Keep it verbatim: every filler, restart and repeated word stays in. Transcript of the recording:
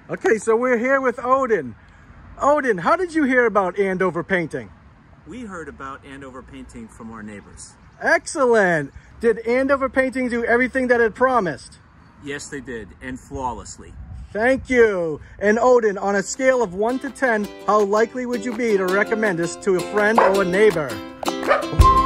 Okay, so we're here with Oden. Oden, how did you hear about Andover painting? We heard about Andover painting from our neighbors. Excellent. Did Andover painting do everything that it promised? Yes, they did, and flawlessly. Thank you. And Oden, on a scale of one to ten, how likely would you be to recommend this to a friend or a neighbor?